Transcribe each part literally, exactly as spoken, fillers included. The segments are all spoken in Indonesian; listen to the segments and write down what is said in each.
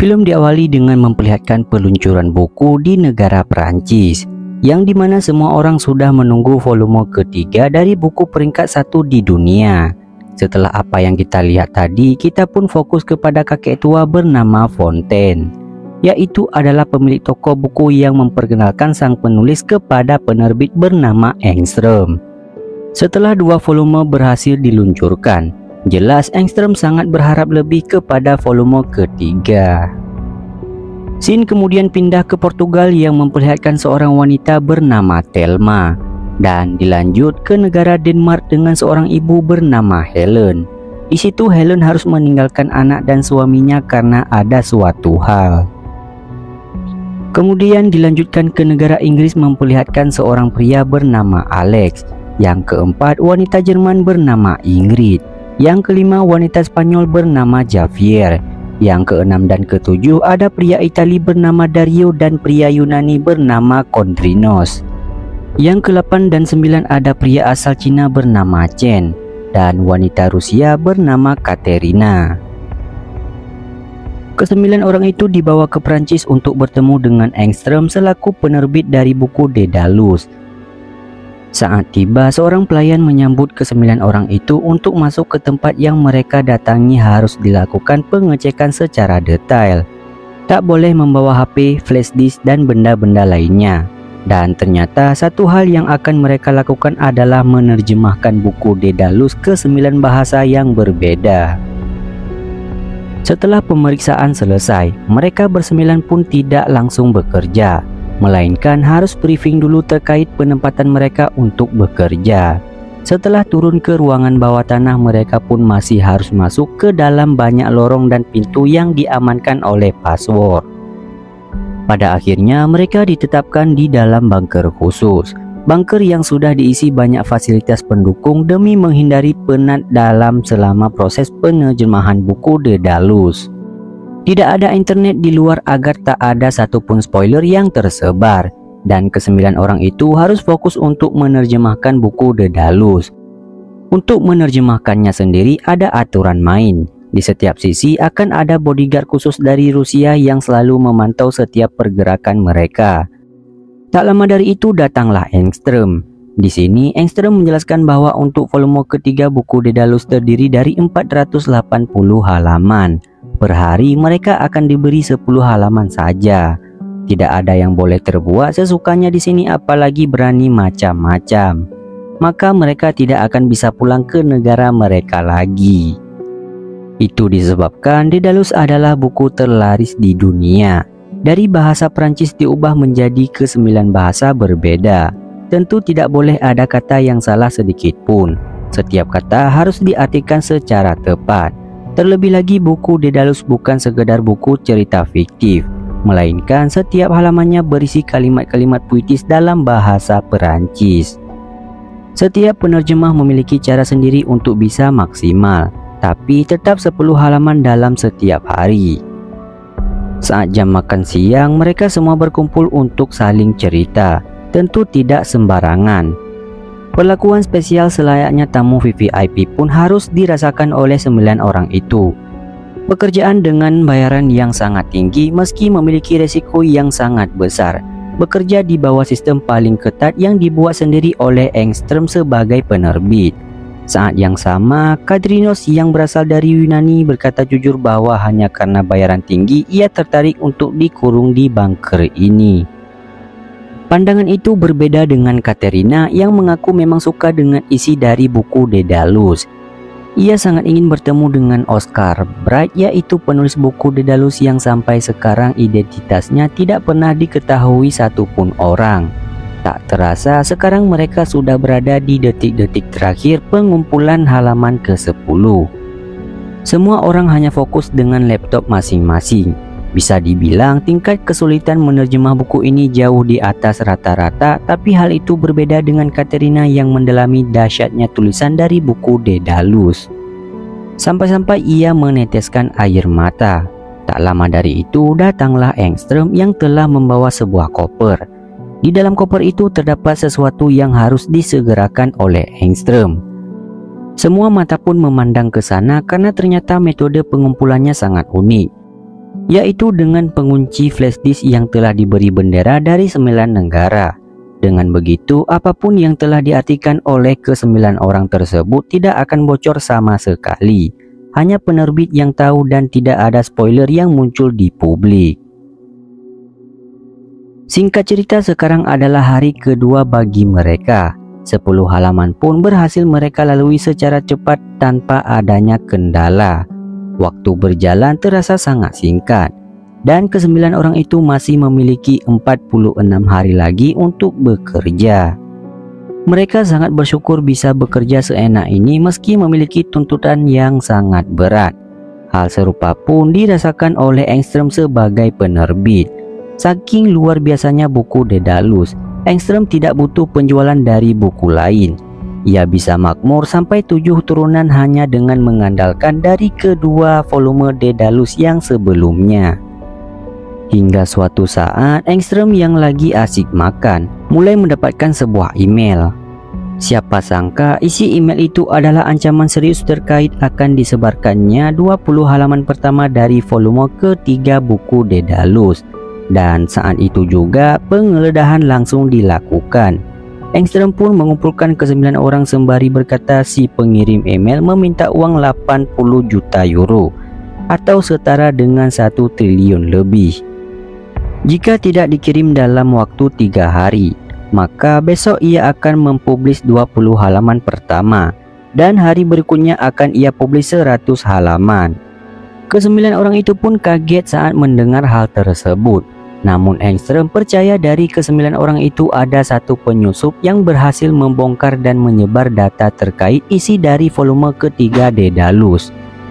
Film diawali dengan memperlihatkan peluncuran buku di negara Perancis, yang dimana semua orang sudah menunggu volume ketiga dari buku peringkat satu di dunia. Setelah apa yang kita lihat tadi, kita pun fokus kepada kakek tua bernama Fontaine, yaitu adalah pemilik toko buku yang memperkenalkan sang penulis kepada penerbit bernama Engström. Setelah dua volume berhasil diluncurkan, jelas Engström sangat berharap lebih kepada volume ketiga. Scene kemudian pindah ke Portugal yang memperlihatkan seorang wanita bernama Thelma, dan dilanjut ke negara Denmark dengan seorang ibu bernama Helen. Di situ Helen harus meninggalkan anak dan suaminya karena ada suatu hal. Kemudian dilanjutkan ke negara Inggris memperlihatkan seorang pria bernama Alex. Yang keempat, wanita Jerman bernama Ingrid. Yang kelima, wanita Spanyol bernama Javier. Yang keenam dan ketujuh, ada pria Itali bernama Dario dan pria Yunani bernama Kondrinos. Yang kedelapan dan sembilan, ada pria asal Cina bernama Chen dan wanita Rusia bernama Katerina. Kesembilan orang itu dibawa ke Prancis untuk bertemu dengan Engström selaku penerbit dari buku Daedalus. Saat tiba, seorang pelayan menyambut kesembilan orang itu untuk masuk ke tempat yang mereka datangi. Harus dilakukan pengecekan secara detail. Tak boleh membawa H P, flash disk, dan benda-benda lainnya. Dan ternyata satu hal yang akan mereka lakukan adalah menerjemahkan buku Daedalus ke sembilan bahasa yang berbeda. Setelah pemeriksaan selesai, mereka bersembilan pun tidak langsung bekerja, melainkan harus briefing dulu terkait penempatan mereka untuk bekerja. Setelah turun ke ruangan bawah tanah, mereka pun masih harus masuk ke dalam banyak lorong dan pintu yang diamankan oleh password. Pada akhirnya mereka ditetapkan di dalam bunker khusus, bunker yang sudah diisi banyak fasilitas pendukung demi menghindari penat dalam selama proses penerjemahan buku Daedalus. Tidak ada internet di luar agar tak ada satupun spoiler yang tersebar, dan kesembilan orang itu harus fokus untuk menerjemahkan buku Daedalus. Untuk menerjemahkannya sendiri ada aturan main. Di setiap sisi akan ada bodyguard khusus dari Rusia yang selalu memantau setiap pergerakan mereka. Tak lama dari itu datanglah Engström. Di sini Engström menjelaskan bahwa untuk volume ketiga buku Daedalus terdiri dari empat ratus delapan puluh halaman. Per hari mereka akan diberi sepuluh halaman saja. Tidak ada yang boleh terbuat sesukanya di sini, apalagi berani macam-macam. Maka mereka tidak akan bisa pulang ke negara mereka lagi. Itu disebabkan Daedalus adalah buku terlaris di dunia. Dari bahasa Prancis diubah menjadi ke sembilan bahasa berbeda. Tentu tidak boleh ada kata yang salah sedikit pun. Setiap kata harus diartikan secara tepat. Terlebih lagi buku Daedalus bukan sekedar buku cerita fiktif, melainkan setiap halamannya berisi kalimat-kalimat puitis dalam bahasa Perancis. Setiap penerjemah memiliki cara sendiri untuk bisa maksimal, tapi tetap sepuluh halaman dalam setiap hari. Saat jam makan siang, mereka semua berkumpul untuk saling cerita, tentu tidak sembarangan. Perlakuan spesial selayaknya tamu V V I P pun harus dirasakan oleh sembilan orang itu. Pekerjaan dengan bayaran yang sangat tinggi meski memiliki resiko yang sangat besar. Bekerja di bawah sistem paling ketat yang dibuat sendiri oleh Engström sebagai penerbit. Saat yang sama, Kadrinos yang berasal dari Yunani berkata jujur bahwa hanya karena bayaran tinggi ia tertarik untuk dikurung di bunker ini. Pandangan itu berbeda dengan Katerina yang mengaku memang suka dengan isi dari buku Daedalus. Ia sangat ingin bertemu dengan Oscar Bright, yaitu penulis buku Daedalus yang sampai sekarang identitasnya tidak pernah diketahui satupun orang. Tak terasa sekarang mereka sudah berada di detik-detik terakhir pengumpulan halaman ke sepuluh. Semua orang hanya fokus dengan laptop masing-masing. Bisa dibilang tingkat kesulitan menerjemah buku ini jauh di atas rata-rata, tapi hal itu berbeda dengan Katerina yang mendalami dahsyatnya tulisan dari buku Daedalus. Sampai-sampai ia meneteskan air mata. Tak lama dari itu datanglah Engström yang telah membawa sebuah koper. Di dalam koper itu terdapat sesuatu yang harus disegerakan oleh Engström. Semua mata pun memandang ke sana karena ternyata metode pengumpulannya sangat unik. yaitu dengan pengunci flash disk yang telah diberi bendera dari sembilan negara. Dengan begitu, apapun yang telah diartikan oleh kesembilan orang tersebut tidak akan bocor sama sekali. Hanya penerbit yang tahu dan tidak ada spoiler yang muncul di publik. Singkat cerita, sekarang adalah hari kedua bagi mereka. sepuluh halaman pun berhasil mereka lalui secara cepat tanpa adanya kendala. Waktu berjalan terasa sangat singkat, dan kesembilan orang itu masih memiliki empat puluh enam hari lagi untuk bekerja. Mereka sangat bersyukur bisa bekerja seenak ini meski memiliki tuntutan yang sangat berat. Hal serupa pun dirasakan oleh Engström sebagai penerbit. Saking luar biasanya buku Daedalus, Engström tidak butuh penjualan dari buku lain. Ia bisa makmur sampai tujuh turunan hanya dengan mengandalkan dari kedua volume Daedalus yang sebelumnya. Hingga suatu saat, Engström yang lagi asik makan mulai mendapatkan sebuah email. Siapa sangka isi email itu adalah ancaman serius terkait akan disebarkannya dua puluh halaman pertama dari volume ketiga buku Daedalus. Dan saat itu juga penggeledahan langsung dilakukan. Engström pun mengumpulkan kesembilan orang sembari berkata si pengirim email meminta uang delapan puluh juta euro atau setara dengan satu triliun lebih. Jika tidak dikirim dalam waktu tiga hari, maka besok ia akan mempublis dua puluh halaman pertama, dan hari berikutnya akan ia publis seratus halaman. Kesembilan orang itu pun kaget saat mendengar hal tersebut. Namun Engström percaya dari kesembilan orang itu ada satu penyusup yang berhasil membongkar dan menyebar data terkait isi dari volume ketiga Daedalus.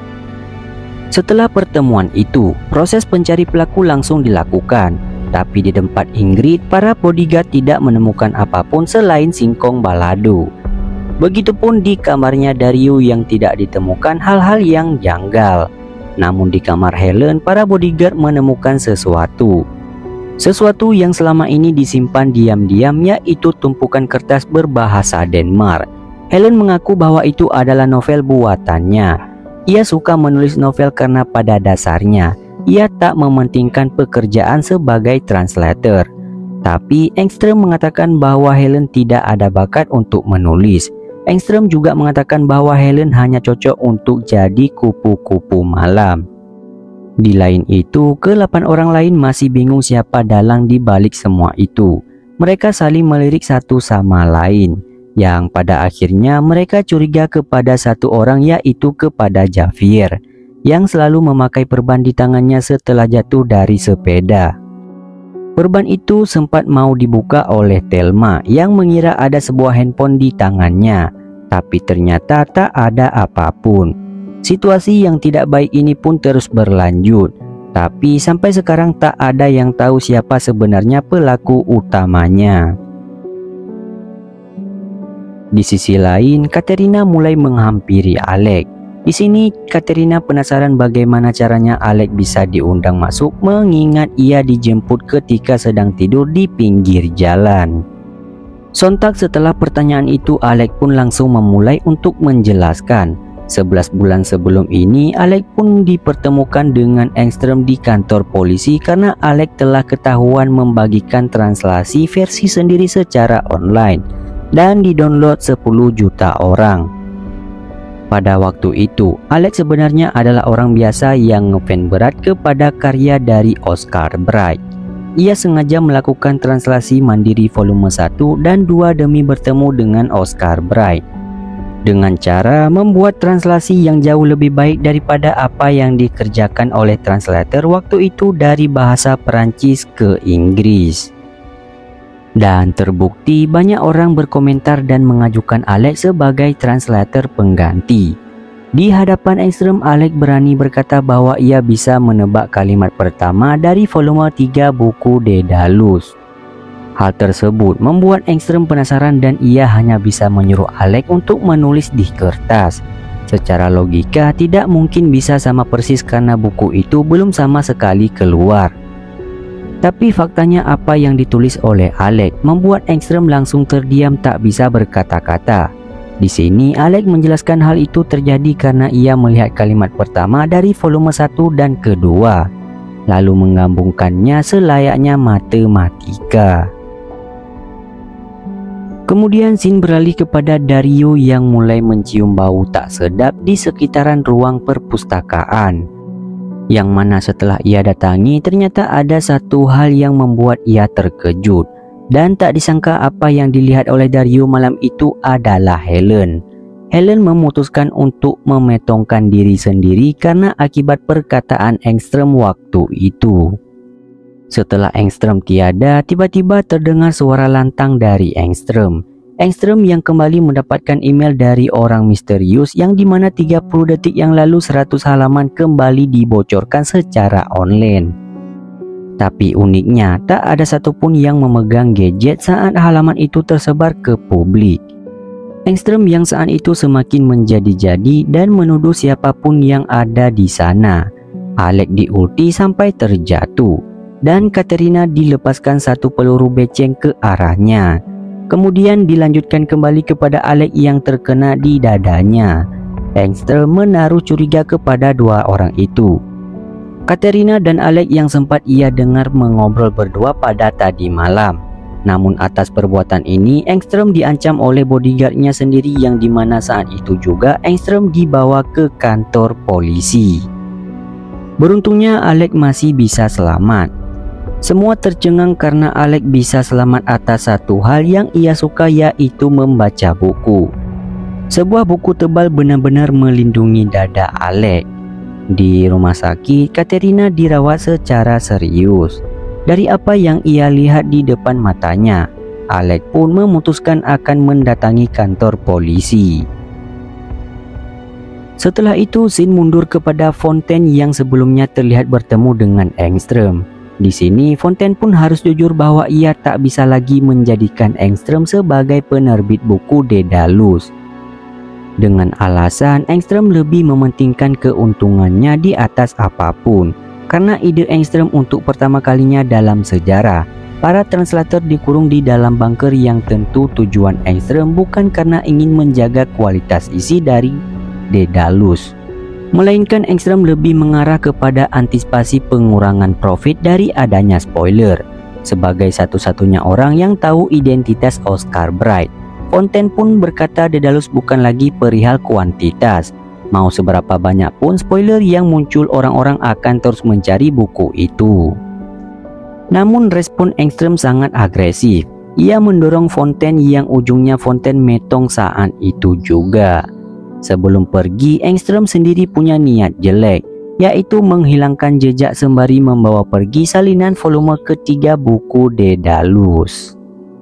Setelah pertemuan itu, proses pencari pelaku langsung dilakukan. Tapi di tempat Ingrid, para bodyguard tidak menemukan apapun selain singkong balado. Begitupun di kamarnya Dario yang tidak ditemukan hal-hal yang janggal. Namun di kamar Helen, para bodyguard menemukan sesuatu. Sesuatu yang selama ini disimpan diam-diam, yaitu tumpukan kertas berbahasa Denmark. Helen mengaku bahwa itu adalah novel buatannya. Ia suka menulis novel karena pada dasarnya ia tak mementingkan pekerjaan sebagai translator. Tapi Engström mengatakan bahwa Helen tidak ada bakat untuk menulis. Engström juga mengatakan bahwa Helen hanya cocok untuk jadi kupu-kupu malam. Di lain itu, kedelapan orang lain masih bingung siapa dalang di balik semua itu. Mereka saling melirik satu sama lain, yang pada akhirnya mereka curiga kepada satu orang, yaitu kepada Javier, yang selalu memakai perban di tangannya setelah jatuh dari sepeda. Perban itu sempat mau dibuka oleh Thelma yang mengira ada sebuah handphone di tangannya, tapi ternyata tak ada apapun. Situasi yang tidak baik ini pun terus berlanjut, tapi sampai sekarang tak ada yang tahu siapa sebenarnya pelaku utamanya. Di sisi lain, Katerina mulai menghampiri Alex. Di sini, Katerina penasaran bagaimana caranya Alex bisa diundang masuk, mengingat ia dijemput ketika sedang tidur di pinggir jalan. Sontak setelah pertanyaan itu, Alex pun langsung memulai untuk menjelaskan. sebelas bulan sebelum ini, Alex pun dipertemukan dengan Engström di kantor polisi karena Alex telah ketahuan membagikan translasi versi sendiri secara online dan di-download sepuluh juta orang. Pada waktu itu, Alex sebenarnya adalah orang biasa yang ngefans berat kepada karya dari Oscar Bright. Ia sengaja melakukan translasi mandiri volume satu dan dua demi bertemu dengan Oscar Bright, dengan cara membuat translasi yang jauh lebih baik daripada apa yang dikerjakan oleh translator waktu itu dari bahasa Perancis ke Inggris. Dan terbukti banyak orang berkomentar dan mengajukan Alex sebagai translator pengganti. Di hadapan Engström, Alex berani berkata bahwa ia bisa menebak kalimat pertama dari volume tiga buku Daedalus. Hal tersebut membuat Engström penasaran dan ia hanya bisa menyuruh Alex untuk menulis di kertas. Secara logika tidak mungkin bisa sama persis karena buku itu belum sama sekali keluar. Tapi faktanya apa yang ditulis oleh Alex membuat Engström langsung terdiam tak bisa berkata-kata. Di sini Alex menjelaskan hal itu terjadi karena ia melihat kalimat pertama dari volume satu dan kedua. lalu menggabungkannya selayaknya matematika. Kemudian scene beralih kepada Dario yang mulai mencium bau tak sedap di sekitaran ruang perpustakaan, yang mana setelah ia datangi ternyata ada satu hal yang membuat ia terkejut, dan tak disangka apa yang dilihat oleh Dario malam itu adalah Helen. Helen memutuskan untuk memetongkan diri sendiri karena akibat perkataan Engström waktu itu. Setelah Engström tiada, tiba-tiba terdengar suara lantang dari Engström. Engström yang kembali mendapatkan email dari orang misterius yang dimana tiga puluh detik yang lalu seratus halaman kembali dibocorkan secara online. Tapi uniknya, tak ada satupun yang memegang gadget saat halaman itu tersebar ke publik. Engström yang saat itu semakin menjadi-jadi dan menuduh siapapun yang ada di sana. Alex diulti sampai terjatuh, dan Katerina dilepaskan satu peluru beceng ke arahnya. Kemudian dilanjutkan kembali kepada Alex yang terkena di dadanya. Engström menaruh curiga kepada dua orang itu, Katerina dan Alex yang sempat ia dengar mengobrol berdua pada tadi malam. Namun atas perbuatan ini Engström diancam oleh bodyguardnya sendiri, yang dimana saat itu juga Engström dibawa ke kantor polisi. Beruntungnya Alex masih bisa selamat. Semua tercengang karena Alex bisa selamat atas satu hal yang ia suka, yaitu membaca buku. Sebuah buku tebal benar-benar melindungi dada Alex. Di rumah sakit, Katerina dirawat secara serius. Dari apa yang ia lihat di depan matanya, Alex pun memutuskan akan mendatangi kantor polisi. Setelah itu scene mundur kepada Fontaine yang sebelumnya terlihat bertemu dengan Engström. Di sini Fontaine pun harus jujur bahwa ia tak bisa lagi menjadikan Engström sebagai penerbit buku Daedalus. Dengan alasan Engström lebih mementingkan keuntungannya di atas apapun. Karena ide Engström untuk pertama kalinya dalam sejarah, para translator dikurung di dalam bunker, yang tentu tujuan Engström bukan karena ingin menjaga kualitas isi dari Daedalus, melainkan Engström lebih mengarah kepada antisipasi pengurangan profit dari adanya spoiler. Sebagai satu-satunya orang yang tahu identitas Oscar Bright, Fontaine pun berkata Daedalus bukan lagi perihal kuantitas. Mau seberapa banyak pun spoiler yang muncul, orang-orang akan terus mencari buku itu. Namun respon Engström sangat agresif. Ia mendorong Fontaine yang ujungnya Fontaine metong saat itu juga. Sebelum pergi, Engström sendiri punya niat jelek, yaitu menghilangkan jejak sembari membawa pergi salinan volume ketiga buku Daedalus.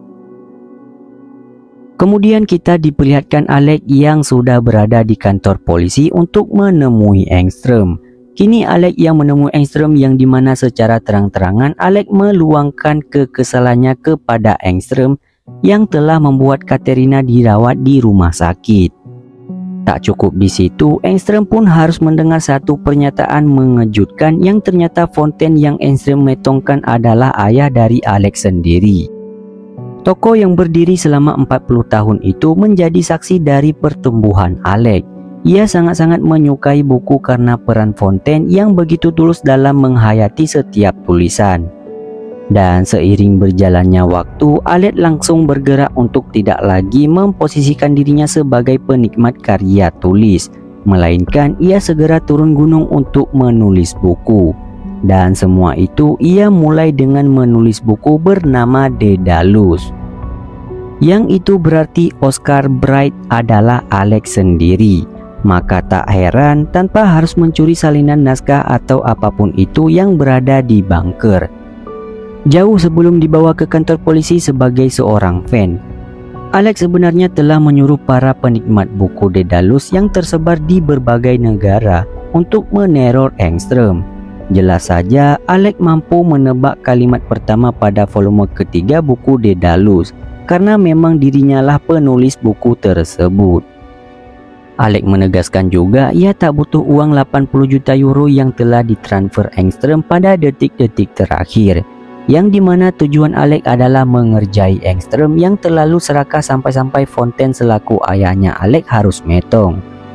Kemudian kita diperlihatkan Alex yang sudah berada di kantor polisi untuk menemui Engström. Kini Alex yang menemui Engström, yang dimana secara terang-terangan Alex meluangkan kekesalannya kepada Engström yang telah membuat Katerina dirawat di rumah sakit. Tak cukup di situ, Engström pun harus mendengar satu pernyataan mengejutkan yang ternyata Fontaine yang Engström metongkan adalah ayah dari Alex sendiri. Tokoh yang berdiri selama empat puluh tahun itu menjadi saksi dari pertumbuhan Alex. Ia sangat-sangat menyukai buku karena peran Fontaine yang begitu tulus dalam menghayati setiap tulisan. Dan seiring berjalannya waktu, Alex langsung bergerak untuk tidak lagi memposisikan dirinya sebagai penikmat karya tulis, melainkan ia segera turun gunung untuk menulis buku. Dan semua itu ia mulai dengan menulis buku bernama Daedalus. Yang itu berarti Oscar Bright adalah Alex sendiri. Maka tak heran tanpa harus mencuri salinan naskah atau apapun itu yang berada di bunker. Jauh sebelum dibawa ke kantor polisi sebagai seorang fan, Alex sebenarnya telah menyuruh para penikmat buku Daedalus yang tersebar di berbagai negara untuk meneror Engström. Jelas saja Alex mampu menebak kalimat pertama pada volume ketiga buku Daedalus, karena memang dirinya lah penulis buku tersebut. Alex menegaskan juga ia tak butuh uang delapan puluh juta euro yang telah ditransfer Engström pada detik-detik terakhir, yang dimana tujuan Alex adalah mengerjai Engström yang terlalu serakah sampai-sampai Fontaine selaku ayahnya Alex harus metong.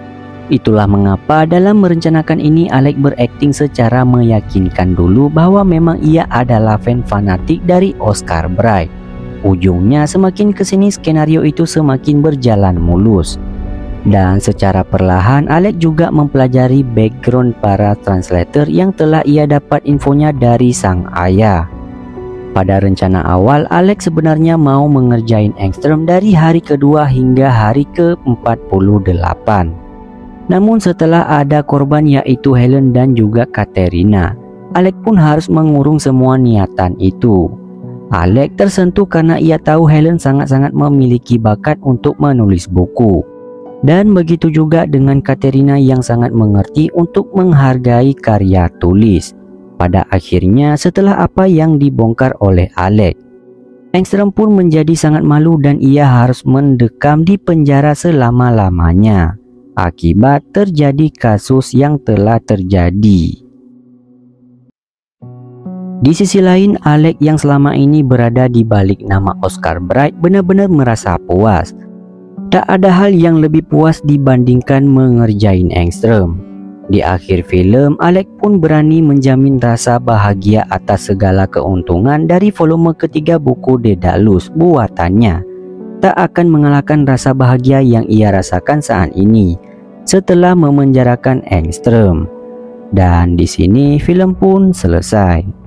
Itulah mengapa dalam merencanakan ini Alex berakting secara meyakinkan dulu bahwa memang ia adalah fan fanatik dari Oscar Bright. Ujungnya semakin kesini skenario itu semakin berjalan mulus. Dan secara perlahan Alex juga mempelajari background para translator yang telah ia dapat infonya dari sang ayah. Pada rencana awal Alex sebenarnya mau mengerjain Engstrom dari hari kedua hingga hari ke empat puluh delapan. Namun setelah ada korban yaitu Helen dan juga Katerina, Alex pun harus mengurung semua niatan itu. Alex tersentuh karena ia tahu Helen sangat-sangat memiliki bakat untuk menulis buku. Dan begitu juga dengan Katerina yang sangat mengerti untuk menghargai karya tulis. Pada akhirnya setelah apa yang dibongkar oleh Alex, Engstrom pun menjadi sangat malu dan ia harus mendekam di penjara selama-lamanya akibat terjadi kasus yang telah terjadi. Di sisi lain, Alex yang selama ini berada di balik nama Oscar Bright benar-benar merasa puas. Tak ada hal yang lebih puas dibandingkan mengerjain Engstrom. Di akhir film, Alex pun berani menjamin rasa bahagia atas segala keuntungan dari volume ketiga buku Daedalus buatannya. Tak akan mengalahkan rasa bahagia yang ia rasakan saat ini setelah memenjarakan Engstrom. Dan di sini film pun selesai.